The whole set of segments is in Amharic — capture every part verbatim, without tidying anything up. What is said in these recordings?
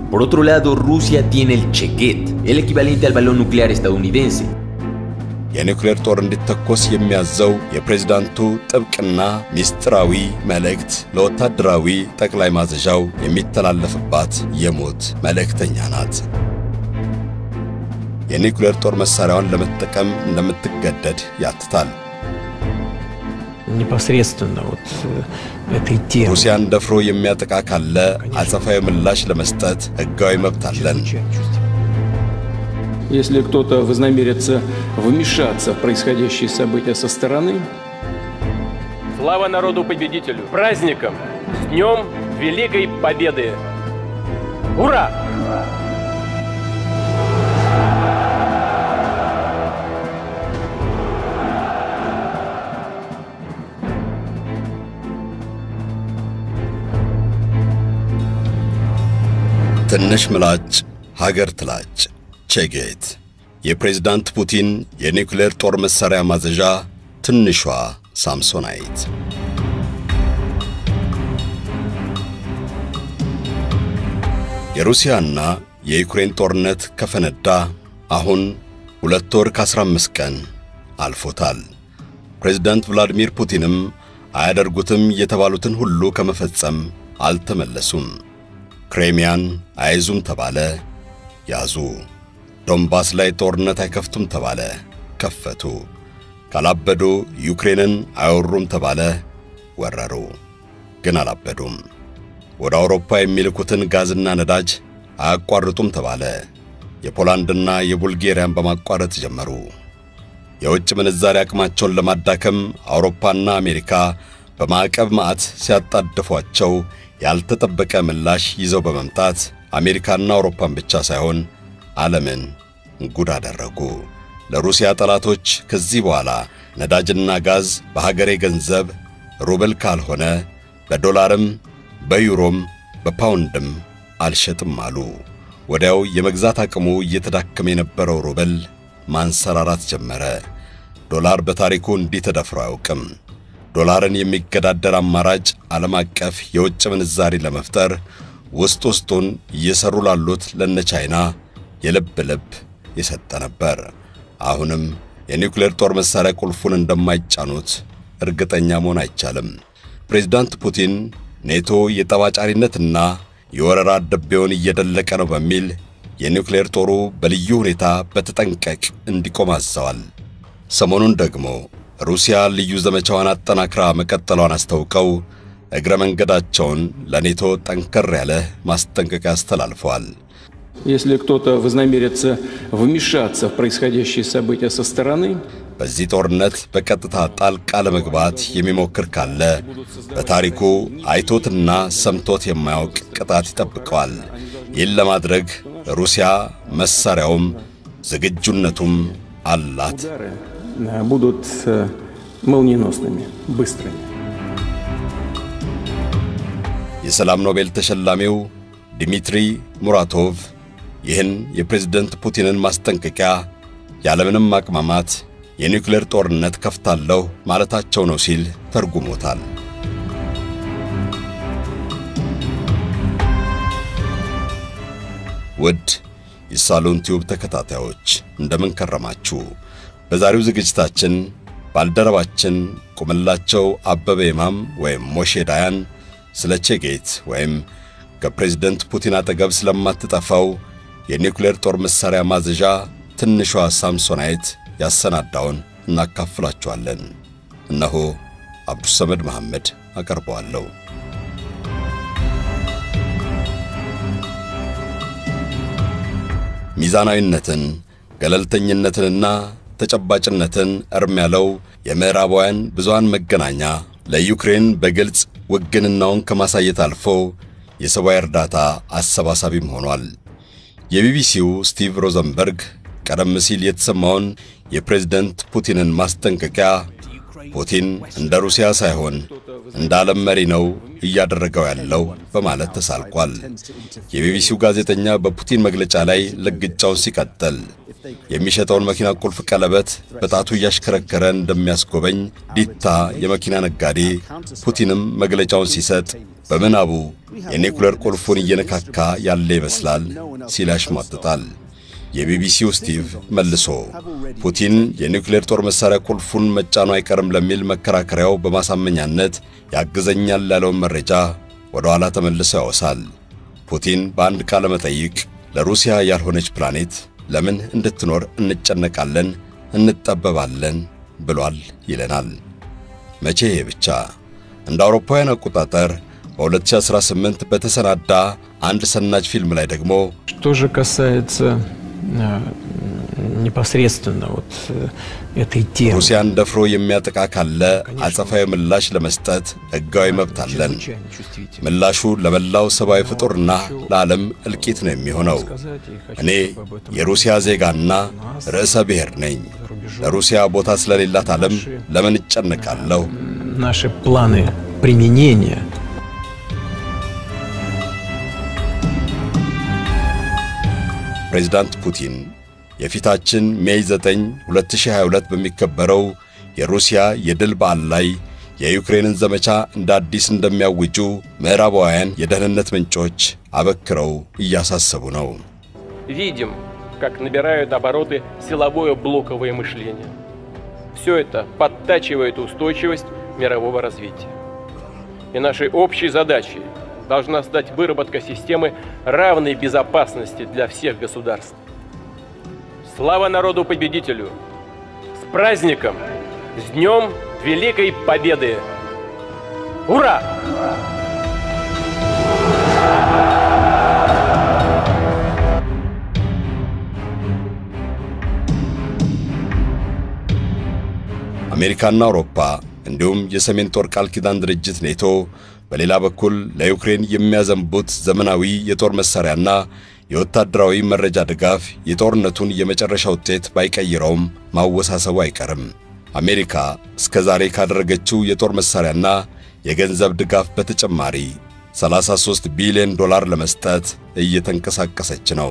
Por otro lado, Rusia tiene el Cheguet, el equivalente al balón nuclear estadounidense. የኒውክሌር ጦር እንዲተኮስ የሚያዘው የፕሬዝዳንቱ ጥብቅና ሚስጥራዊ መልእክት ለወታደራዊ ጠቅላይ ማዘዣው የሚተላለፍባት የሞት መልእክተኛ ናት። የኒውክሌር ጦር መሳሪያውን ለመጠቀም እንደምትገደድ ያትታል። непосредственно вот этой темы. ሩሲያን ደፍሮ የሚያጠቃ ካለ አጸፋዊ ምላሽ ለመስጠት ህጋዊ መብት አለን። Если кто-то вознамерится вмешаться в происходящие события со стороны, слава народу-победителю! Праздником! С днем Великой Победы! Ура! ትንሽ ምላጭ ሀገር ትላጭ ቼጌት የፕሬዝዳንት ፑቲን የኒውክሌር ጦር መሳሪያ ማዘዣ ትንሿ ሳምሶናይት የሩሲያና የዩክሬን ጦርነት ከፈነዳ አሁን ሁለት ወር ከአስራ አምስት ቀን አልፎታል። ፕሬዝዳንት ቭላዲሚር ፑቲንም አያደርጉትም የተባሉትን ሁሉ ከመፈጸም አልተመለሱም። ክሬሚያን አይዙም ተባለ፣ ያዙ። ዶንባስ ላይ ጦርነት አይከፍቱም ተባለ፣ ከፈቱ። ካላበዱ ዩክሬንን አይወሩም ተባለ፣ ወረሩ። ግን አላበዱም። ወደ አውሮፓ የሚልኩትን ጋዝና ነዳጅ አያቋርጡም ተባለ፣ የፖላንድና የቡልጋሪያን በማቋረጥ ጀመሩ። የውጭ ምንዛሪ አቅማቸውን ለማዳከም አውሮፓና አሜሪካ በማዕቀብ ማዕት ሲያጣድፏቸው ያልተጠበቀ ምላሽ ይዘው በመምጣት አሜሪካና አውሮፓን ብቻ ሳይሆን ዓለምን ጉድ አደረጉ። ለሩሲያ ጠላቶች ከዚህ በኋላ ነዳጅና ጋዝ በሀገሬ ገንዘብ ሩብል ካልሆነ በዶላርም በዩሮም በፓውንድም አልሸጥም አሉ። ወዲያው የመግዛት አቅሙ እየተዳከመ የነበረው ሩብል ማንሰራራት ጀመረ። ዶላር በታሪኩ እንዲህ ተደፍሮ አያውቅም። ዶላርን የሚገዳደር አማራጭ ዓለም አቀፍ የውጭ ምንዛሪ ለመፍጠር ውስጥ ውስጡን እየሰሩ ላሉት ለነ ቻይና የልብ ልብ የሰጠ ነበር። አሁንም የኒውክሌር ጦር መሳሪያ ቁልፉን እንደማይጫኑት እርግጠኛ መሆን አይቻልም። ፕሬዝዳንት ፑቲን ኔቶ የጠባጫሪነትና የወረራ ደቤውን እየደለቀ ነው በሚል የኒውክሌር ጦሩ በልዩ ሁኔታ በተጠንቀቅ እንዲቆም አዘዋል። ሰሞኑን ደግሞ ሩሲያ ልዩ ዘመቻዋን አጠናክራ መቀጠሏን አስተውቀው እግረ መንገዳቸውን ለኔቶ ጠንከር ያለ ማስጠንቀቂያ አስተላልፈዋል። Если кто-то вознамерится вмешаться в происходящие события со стороны, በዚህ ጦርነት በቀጥታ ጣልቃ ለመግባት የሚሞክር ካለ በታሪኩ አይቶትና ሰምቶት የማያውቅ ቅጣት ይጠብቀዋል። ይህን ለማድረግ ሩሲያ መሳሪያውም ዝግጁነቱም አላት። будут молниеносными, быстрыми. የሰላም ኖቤል ተሸላሚው ዲሚትሪ ሙራቶቭ ይህን የፕሬዝዳንት ፑቲንን ማስጠንቀቂያ ያለምንም ማቅማማት የኒውክሌር ጦርነት ከፍታለሁ ማለታቸው ነው ሲል ተርጉሞታል። ውድ የሳሎን ቲዩብ ተከታታዮች እንደምን ከረማችሁ? በዛሬው ዝግጅታችን ባልደረባችን ቁምላቸው አበበ ይማም ወይም ሞሼ ዳያን ስለ ቼጌት ወይም ከፕሬዝዳንት ፑቲን አጠገብ ስለማትጠፋው የኒውክሌር ጦር መሳሪያ ማዘዣ ትንሿ ሳምሶናይት ያሰናዳውን እናካፍላችኋለን። እነሆ አብዱ ሰመድ መሐመድ አቀርበዋለሁ። ሚዛናዊነትን ገለልተኝነትንና ተጨባጭነትን እርም ያለው የምዕራባውያን ብዙሃን መገናኛ ለዩክሬን በግልጽ ውግንናውን ከማሳየት አልፎ የሰብአዊ እርዳታ አሰባሳቢም ሆኗል። የቢቢሲው ስቲቭ ሮዘንበርግ ቀደም ሲል የተሰማውን የፕሬዝዳንት ፑቲንን ማስጠንቀቂያ ፑቲን እንደ ሩሲያ ሳይሆን እንደ ዓለም መሪ ነው እያደረገው ያለው በማለት ተሳልቋል። የቢቢሲው ጋዜጠኛ በፑቲን መግለጫ ላይ ለግጫውን ሲቀጥል የሚሸጠውን መኪና ቁልፍ ቀለበት በጣቱ ያሽከረከረ እንደሚያስጎበኝ ዲታ የመኪና ነጋዴ ፑቲንም መግለጫውን ሲሰጥ በመናቡ የኒኩሌር ቁልፉን እየነካካ ያለ ይመስላል ሲል ያሽሟጥጣል። የቢቢሲው ስቲቭ መልሶ ፑቲን የኒኩሌር ጦር መሳሪያ ቁልፉን መጫኑ አይቀርም ለሚል መከራከሪያው በማሳመኛነት ያግዘኛል ያለውን መረጃ ወደ ኋላ ተመልሶ ያወሳል። ፑቲን በአንድ ቃለ መጠይቅ ለሩሲያ ያልሆነች ፕላኔት ለምን እንድትኖር እንጨነቃለን እንጠበባለን ብሏል ይለናል። መቼ ብቻ እንደ አውሮፓውያን አቆጣጠር በ2018 በተሰናዳ አንድ ሰናጅ ፊልም ላይ ደግሞ Что же касается непосредственно вот этой темы. ሩሲያን ደፍሮ የሚያጠቃ ካለ አጸፋዊ ምላሽ ለመስጠት ሕጋዊ መብት አለን። ምላሹ ለመላው ሰብአዊ ፍጡርና ለዓለም እልቂት ነው የሚሆነው። እኔ የሩሲያ ዜጋና ርዕሰ ብሔር ነኝ። ለሩሲያ ቦታ ስለሌላት ዓለም ለምን እጨነቃለሁ? Наши планы применения ፕሬዝዳንት ፑቲን የፊታችን ሜይ ዘጠኝ ሁለት ሺህ ሃያ ሁለት በሚከበረው የሩሲያ የድል በዓል ላይ የዩክሬንን ዘመቻ እንደ አዲስ እንደሚያውጁ ምዕራባውያን የደህንነት ምንጮች አበክረው እያሳሰቡ ነው። Видим, как набирают обороты силовое блоковое мышление. Все это подтачивает устойчивость мирового развития. И нашей общей задачей должна стать выработка системы равной безопасности для всех государств. Слава народу-победителю! С праздником! С Днем Великой Победы! Ура! አሜሪካና አውሮፓ እንዲሁም የሰሜን ጦር ቃል ኪዳን ድርጅት ኔቶ በሌላ በኩል ለዩክሬን የሚያዘንቡት ዘመናዊ የጦር መሳሪያና የወታደራዊ መረጃ ድጋፍ የጦርነቱን የመጨረሻ ውጤት ባይቀይረውም ማወሳሰቡ አይቀርም። አሜሪካ እስከ ዛሬ ካደረገችው የጦር መሳሪያና የገንዘብ ድጋፍ በተጨማሪ ሰላሳ ሦስት ቢሊዮን ዶላር ለመስጠት እየተንቀሳቀሰች ነው።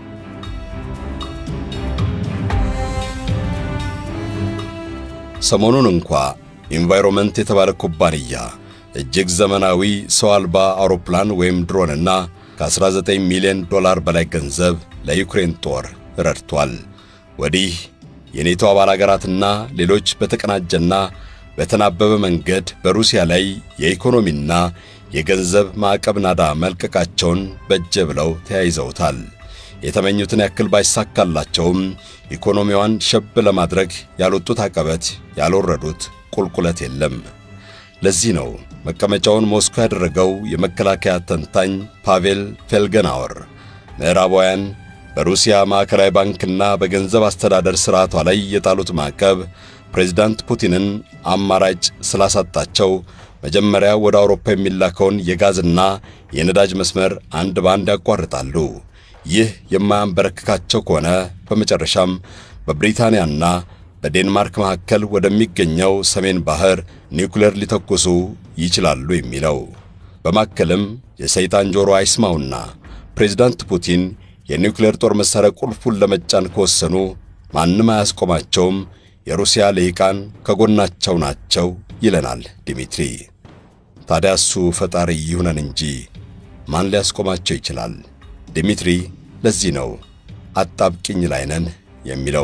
ሰሞኑን እንኳ ኢንቫይሮንመንት የተባለ ኩባንያ እጅግ ዘመናዊ ሰው አልባ አውሮፕላን ወይም ድሮንና ከ19 ሚሊዮን ዶላር በላይ ገንዘብ ለዩክሬን ጦር ረድቷል። ወዲህ የኔቶ አባል አገራትና ሌሎች በተቀናጀና በተናበበ መንገድ በሩሲያ ላይ የኢኮኖሚና የገንዘብ ማዕቀብ ናዳ መልቀቃቸውን በጀ ብለው ተያይዘውታል። የተመኙትን ያክል ባይሳካላቸውም ኢኮኖሚዋን ሸብ ለማድረግ ያልወጡት አቀበት ያልወረዱት ቁልቁለት የለም። ለዚህ ነው መቀመጫውን ሞስኮ ያደረገው የመከላከያ ተንታኝ ፓቬል ፌልገናወር ምዕራባውያን በሩሲያ ማዕከላዊ ባንክና በገንዘብ አስተዳደር ስርዓቷ ላይ የጣሉት ማዕቀብ ፕሬዝዳንት ፑቲንን አማራጭ ስላሳጣቸው መጀመሪያ ወደ አውሮፓ የሚላከውን የጋዝና የነዳጅ መስመር አንድ ባንድ ያቋርጣሉ። ይህ የማያንበረክካቸው ከሆነ በመጨረሻም በብሪታንያና በዴንማርክ መካከል ወደሚገኘው ሰሜን ባህር ኒውክሌር ሊተኩሱ ይችላሉ የሚለው በማከለም የሰይጣን ጆሮ አይስማውና ፕሬዝዳንት ፑቲን የኒውክሌር ጦር መሳሪያ ቁልፉን ለመጫን ከወሰኑ ማንም አያስቆማቸውም፣ የሩሲያ ልሂቃን ከጎናቸው ናቸው ይለናል ዲሚትሪ። ታዲያ እሱ ፈጣሪ ይሁነን እንጂ ማን ሊያስቆማቸው ይችላል? ዲሚትሪ ለዚህ ነው አጣብቂኝ ላይ ነን የሚለው።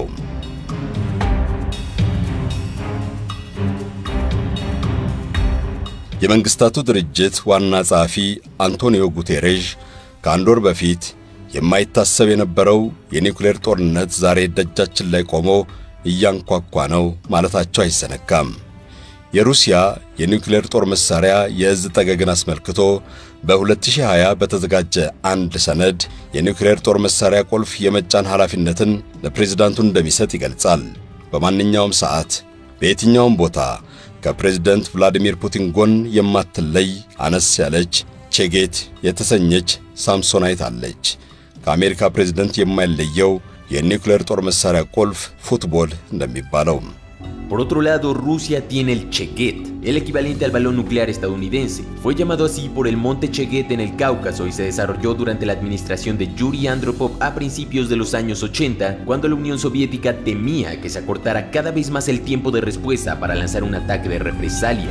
የመንግስታቱ ድርጅት ዋና ጸሐፊ አንቶኒዮ ጉቴሬዥ ከአንድ ወር በፊት የማይታሰብ የነበረው የኒውክሌር ጦርነት ዛሬ ደጃችን ላይ ቆሞ እያንኳኳ ነው ማለታቸው አይዘነጋም። የሩሲያ የኒውክሌር ጦር መሳሪያ የእዝ ጠገግን አስመልክቶ በ2020 በተዘጋጀ አንድ ሰነድ የኒውክሌር ጦር መሳሪያ ቁልፍ የመጫን ኃላፊነትን ለፕሬዝዳንቱ እንደሚሰጥ ይገልጻል። በማንኛውም ሰዓት በየትኛውም ቦታ ከፕሬዝዳንት ቭላዲሚር ፑቲን ጎን የማትለይ አነስ ያለች ቼጌት የተሰኘች ሳምሶናይት አለች። ከአሜሪካ ፕሬዝዳንት የማይለየው የኒውክሌር ጦር መሳሪያ ቁልፍ ፉትቦል እንደሚባለው Por otro lado, Rusia tiene el Cheguet, el equivalente al balón nuclear estadounidense. Fue llamado así por el monte Cheguet en el Cáucaso y se desarrolló durante la administración de Yuri Andropov a principios de los años ochenta, cuando la Unión Soviética temía que se acortara cada vez más el tiempo de respuesta para lanzar un ataque de represalia.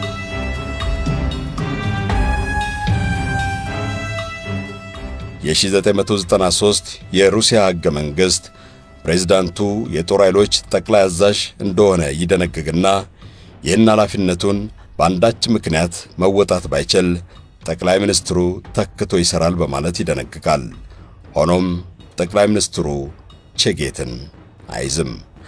የ1993 የሩሲያ ሕገ መንግሥት ፕሬዝዳንቱ የጦር ኃይሎች ጠቅላይ አዛዥ እንደሆነ ይደነግግና ይህን ኃላፊነቱን በአንዳች ምክንያት መወጣት ባይችል ጠቅላይ ሚኒስትሩ ተክቶ ይሰራል በማለት ይደነግጋል። ሆኖም ጠቅላይ ሚኒስትሩ ቼጌትን አይዝም።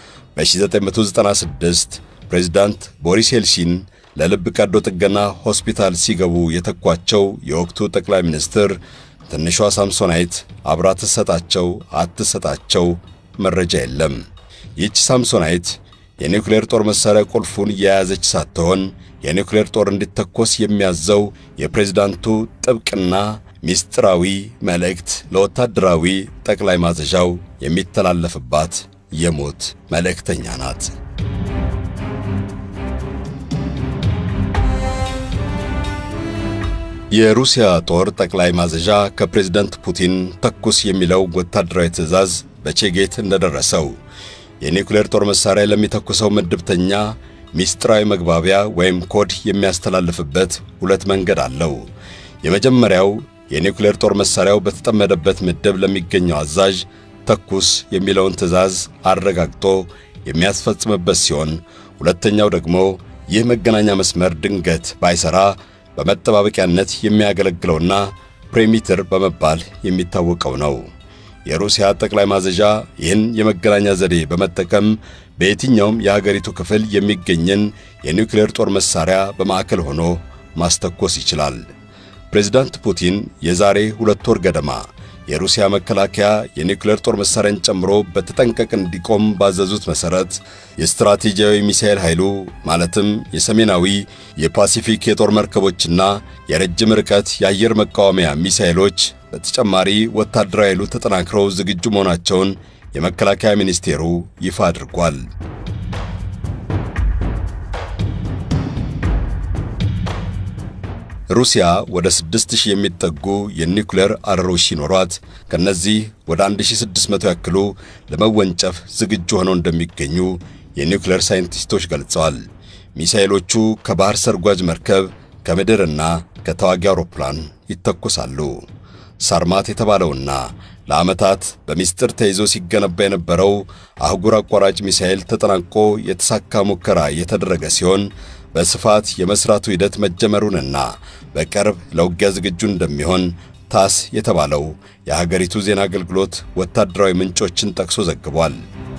በ1996 ፕሬዝዳንት ቦሪስ ኤልሲን ለልብ ቀዶ ጥገና ሆስፒታል ሲገቡ የተኳቸው የወቅቱ ጠቅላይ ሚኒስትር ትንሿ ሳምሶናይት አብራ ተሰጣቸው አትሰጣቸው መረጃ የለም። ይህች ሳምሶናይት የኒውክሌር ጦር መሳሪያ ቁልፉን የያዘች ሳትሆን የኒውክሌር ጦር እንዲተኮስ የሚያዘው የፕሬዝዳንቱ ጥብቅና ሚስጥራዊ መልእክት ለወታደራዊ ጠቅላይ ማዘዣው የሚተላለፍባት የሞት መልእክተኛ ናት። የሩሲያ ጦር ጠቅላይ ማዘዣ ከፕሬዝዳንት ፑቲን ተኩስ የሚለው ወታደራዊ ትዕዛዝ በቼጌት እንደደረሰው የኒውክሌር ጦር መሳሪያ ለሚተኩሰው ምድብተኛ ሚስጥራዊ መግባቢያ ወይም ኮድ የሚያስተላልፍበት ሁለት መንገድ አለው። የመጀመሪያው የኒውክሌር ጦር መሳሪያው በተጠመደበት ምድብ ለሚገኘው አዛዥ ተኩስ የሚለውን ትዕዛዝ አረጋግጦ የሚያስፈጽምበት ሲሆን፣ ሁለተኛው ደግሞ ይህ መገናኛ መስመር ድንገት ባይሰራ በመጠባበቂያነት የሚያገለግለውና ፕሬሚተር በመባል የሚታወቀው ነው። የሩሲያ ጠቅላይ ማዘዣ ይህን የመገናኛ ዘዴ በመጠቀም በየትኛውም የሀገሪቱ ክፍል የሚገኝን የኒውክሌር ጦር መሳሪያ በማዕከል ሆኖ ማስተኮስ ይችላል። ፕሬዝዳንት ፑቲን የዛሬ ሁለት ወር ገደማ የሩሲያ መከላከያ የኒውክሌር ጦር መሳሪያን ጨምሮ በተጠንቀቅ እንዲቆም ባዘዙት መሰረት የስትራቴጂያዊ ሚሳኤል ኃይሉ ማለትም የሰሜናዊ የፓሲፊክ የጦር መርከቦችና የረጅም ርቀት የአየር መቃወሚያ ሚሳኤሎች በተጨማሪ ወታደራዊ ኃይሉ ተጠናክረው ዝግጁ መሆናቸውን የመከላከያ ሚኒስቴሩ ይፋ አድርጓል። ሩሲያ ወደ ስድስት ሺህ የሚጠጉ የኒውክሌር አረሮች ሲኖሯት ከነዚህ ወደ አንድ ሺህ ስድስት መቶ ያክሉ ለመወንጨፍ ዝግጁ ሆነው እንደሚገኙ የኒውክሌር ሳይንቲስቶች ገልጸዋል። ሚሳኤሎቹ ከባህር ሰርጓጅ መርከብ ከምድርና ከተዋጊ አውሮፕላን ይተኮሳሉ። ሳርማት የተባለውና ለዓመታት በሚስጥር ተይዞ ሲገነባ የነበረው አህጉር አቋራጭ ሚሳኤል ተጠናቆ የተሳካ ሙከራ የተደረገ ሲሆን በስፋት የመስራቱ ሂደት መጀመሩንና በቅርብ ለውጊያ ዝግጁ እንደሚሆን ታስ የተባለው የሀገሪቱ ዜና አገልግሎት ወታደራዊ ምንጮችን ጠቅሶ ዘግቧል።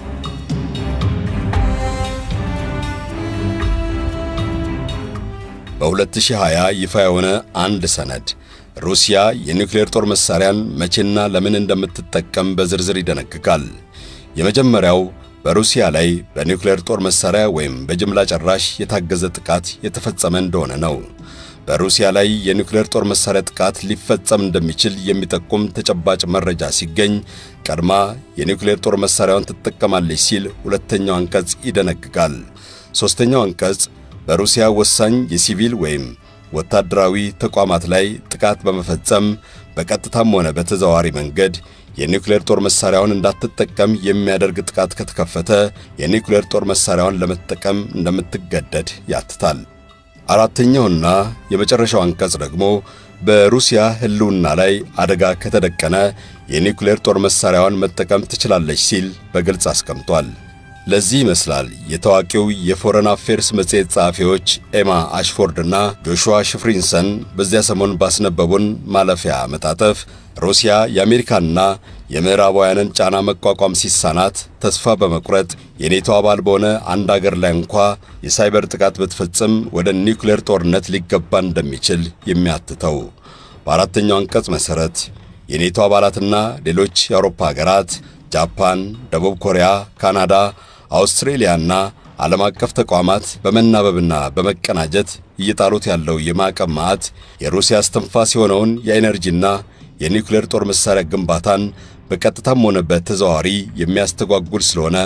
በ2020 ይፋ የሆነ አንድ ሰነድ ሩሲያ የኒውክሌር ጦር መሳሪያን መቼና ለምን እንደምትጠቀም በዝርዝር ይደነግጋል። የመጀመሪያው በሩሲያ ላይ በኒውክሌር ጦር መሳሪያ ወይም በጅምላ ጨራሽ የታገዘ ጥቃት የተፈጸመ እንደሆነ ነው። በሩሲያ ላይ የኒውክሌር ጦር መሳሪያ ጥቃት ሊፈጸም እንደሚችል የሚጠቁም ተጨባጭ መረጃ ሲገኝ ቀድማ የኒውክሌር ጦር መሳሪያውን ትጠቀማለች ሲል ሁለተኛው አንቀጽ ይደነግጋል። ሶስተኛው አንቀጽ በሩሲያ ወሳኝ የሲቪል ወይም ወታደራዊ ተቋማት ላይ ጥቃት በመፈጸም በቀጥታም ሆነ በተዘዋዋሪ መንገድ የኒውክሌር ጦር መሳሪያውን እንዳትጠቀም የሚያደርግ ጥቃት ከተከፈተ የኒውክሌር ጦር መሳሪያውን ለመጠቀም እንደምትገደድ ያትታል። አራተኛውና የመጨረሻው አንቀጽ ደግሞ በሩሲያ ህልውና ላይ አደጋ ከተደቀነ የኒውክሌር ጦር መሳሪያውን መጠቀም ትችላለች ሲል በግልጽ አስቀምጧል። ለዚህ ይመስላል የታዋቂው የፎረን አፌርስ መጽሔት ጸሐፊዎች ኤማ አሽፎርድና ጆሹዋ ሽፍሪንሰን በዚያ ሰሞን ባስነበቡን ማለፊያ መጣጠፍ ሩሲያ የአሜሪካና የምዕራባውያንን ጫና መቋቋም ሲሳናት ተስፋ በመቁረጥ የኔቶ አባል በሆነ አንድ አገር ላይ እንኳ የሳይበር ጥቃት ብትፈጽም ወደ ኒውክሌር ጦርነት ሊገባ እንደሚችል የሚያትተው በአራተኛው አንቀጽ መሰረት የኔቶ አባላትና ሌሎች የአውሮፓ ሀገራት ጃፓን፣ ደቡብ ኮሪያ፣ ካናዳ፣ አውስትራሊያና ዓለም አቀፍ ተቋማት በመናበብና በመቀናጀት እየጣሉት ያለው የማዕቀብ ማዕት የሩሲያ አስተንፋስ የሆነውን የኤነርጂና የኒውክሌር ጦር መሳሪያ ግንባታን በቀጥታም ሆነ በተዘዋዋሪ የሚያስተጓጉል ስለሆነ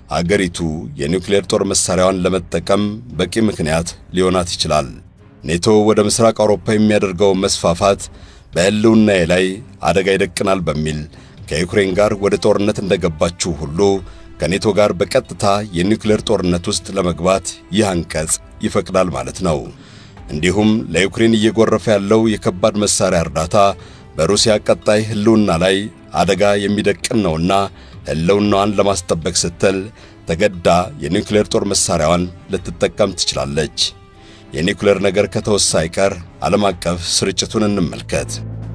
አገሪቱ የኒውክሌር ጦር መሳሪያዋን ለመጠቀም በቂ ምክንያት ሊሆናት ይችላል። ኔቶ ወደ ምስራቅ አውሮፓ የሚያደርገው መስፋፋት በህልውናዬ ላይ አደጋ ይደቅናል በሚል ከዩክሬን ጋር ወደ ጦርነት እንደገባችው ሁሉ ከኔቶ ጋር በቀጥታ የኒውክሌር ጦርነት ውስጥ ለመግባት ይህ አንቀጽ ይፈቅዳል ማለት ነው። እንዲሁም ለዩክሬን እየጎረፈ ያለው የከባድ መሳሪያ እርዳታ በሩሲያ ቀጣይ ህልውና ላይ አደጋ የሚደቅን ነውና ህልውናዋን ለማስጠበቅ ስትል ተገዳ የኒውክሌር ጦር መሳሪያዋን ልትጠቀም ትችላለች። የኒውክሌር ነገር ከተወሳ አይቀር ዓለም አቀፍ ስርጭቱን እንመልከት።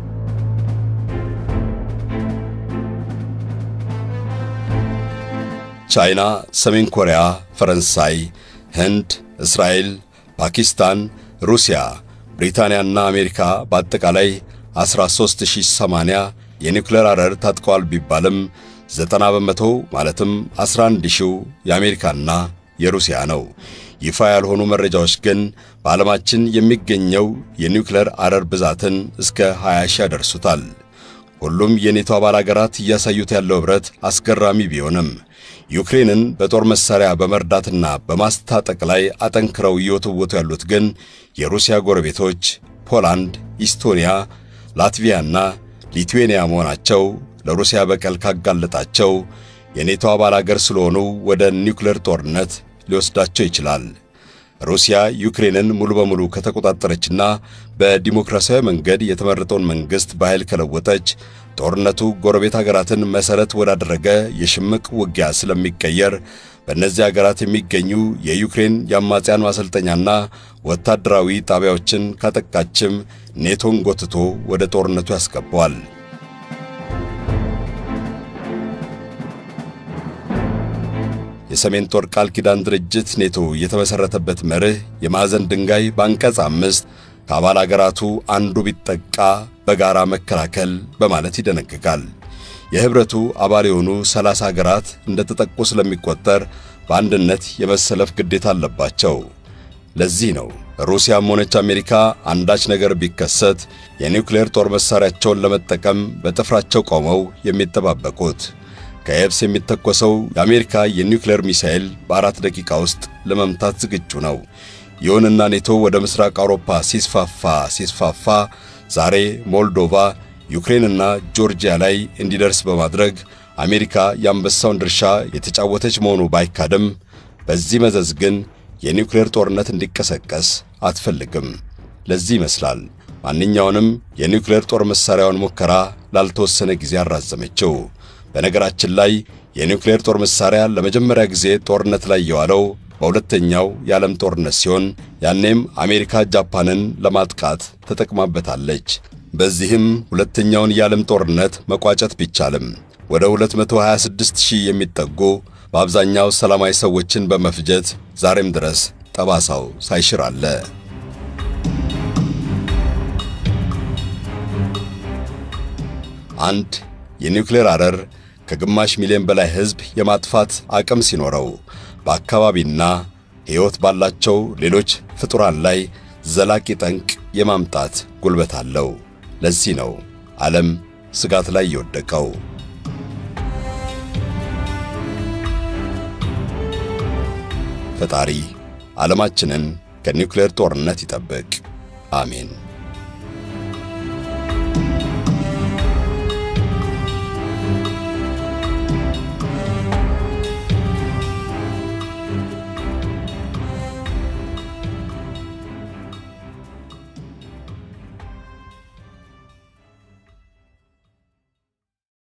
ቻይና፣ ሰሜን ኮሪያ፣ ፈረንሳይ፣ ህንድ፣ እስራኤል፣ ፓኪስታን፣ ሩሲያ፣ ብሪታንያና አሜሪካ በአጠቃላይ አስራ ሦስት ሺህ ሰማንያ የኒውክሌር አረር ታጥቀዋል ቢባልም ዘጠና በመቶ ማለትም አስራ አንድ ሺህ የአሜሪካና የሩሲያ ነው። ይፋ ያልሆኑ መረጃዎች ግን በዓለማችን የሚገኘው የኒውክሌር አረር ብዛትን እስከ ሃያ ሺህ ያደርሱታል። ሁሉም የኔቶ አባል አገራት እያሳዩት ያለው ኅብረት አስገራሚ ቢሆንም ዩክሬንን በጦር መሳሪያ በመርዳትና በማስታጠቅ ላይ አጠንክረው እየወተወቱ ያሉት ግን የሩሲያ ጎረቤቶች ፖላንድ፣ ኢስቶኒያ፣ ላትቪያና ሊቱዌኒያ መሆናቸው ለሩሲያ በቀል ካጋለጣቸው የኔቶ አባል አገር ስለሆኑ ወደ ኒውክሌር ጦርነት ሊወስዳቸው ይችላል። ሩሲያ ዩክሬንን ሙሉ በሙሉ ከተቆጣጠረችና በዲሞክራሲያዊ መንገድ የተመረጠውን መንግስት በኃይል ከለወጠች ጦርነቱ ጎረቤት ሀገራትን መሰረት ወዳደረገ የሽምቅ ውጊያ ስለሚቀየር በእነዚህ ሀገራት የሚገኙ የዩክሬን የአማጽያን ማሰልጠኛና ወታደራዊ ጣቢያዎችን ካጠቃችም ኔቶን ጎትቶ ወደ ጦርነቱ ያስገባዋል። የሰሜን ጦር ቃል ኪዳን ድርጅት ኔቶ የተመሰረተበት መርህ የማዕዘን ድንጋይ በአንቀጽ አምስት ከአባል አገራቱ አንዱ ቢጠቃ በጋራ መከላከል በማለት ይደነግጋል። የህብረቱ አባል የሆኑ ሰላሳ ሀገራት እንደተጠቁ ስለሚቆጠር በአንድነት የመሰለፍ ግዴታ አለባቸው። ለዚህ ነው ሩሲያም ሆነች አሜሪካ አንዳች ነገር ቢከሰት የኒውክሌር ጦር መሳሪያቸውን ለመጠቀም በጥፍራቸው ቆመው የሚጠባበቁት። ከየብስ የሚተኮሰው የአሜሪካ የኒውክሌር ሚሳኤል በአራት ደቂቃ ውስጥ ለመምታት ዝግጁ ነው። ይሁንና ኔቶ ወደ ምስራቅ አውሮፓ ሲስፋፋ ሲስፋፋ ዛሬ ሞልዶቫ፣ ዩክሬንና ጆርጂያ ላይ እንዲደርስ በማድረግ አሜሪካ የአንበሳውን ድርሻ የተጫወተች መሆኑ ባይካድም በዚህ መዘዝ ግን የኒውክሌር ጦርነት እንዲቀሰቀስ አትፈልግም። ለዚህ ይመስላል ማንኛውንም የኒውክሌር ጦር መሳሪያውን ሙከራ ላልተወሰነ ጊዜ አራዘመችው። በነገራችን ላይ የኒውክሌር ጦር መሳሪያ ለመጀመሪያ ጊዜ ጦርነት ላይ የዋለው በሁለተኛው የዓለም ጦርነት ሲሆን ያኔም አሜሪካ ጃፓንን ለማጥቃት ተጠቅማበታለች። በዚህም ሁለተኛውን የዓለም ጦርነት መቋጨት ቢቻልም ወደ ሁለት መቶ ሃያ ስድስት ሺህ የሚጠጉ በአብዛኛው ሰላማዊ ሰዎችን በመፍጀት ዛሬም ድረስ ጠባሳው ሳይሽር አለ። አንድ የኒውክሌር አረር ከግማሽ ሚሊዮን በላይ ህዝብ የማጥፋት አቅም ሲኖረው በአካባቢና ሕይወት ባላቸው ሌሎች ፍጡራን ላይ ዘላቂ ጠንቅ የማምጣት ጉልበት አለው። ለዚህ ነው ዓለም ስጋት ላይ የወደቀው። ፈጣሪ ዓለማችንን ከኒውክሌር ጦርነት ይጠብቅ። አሜን።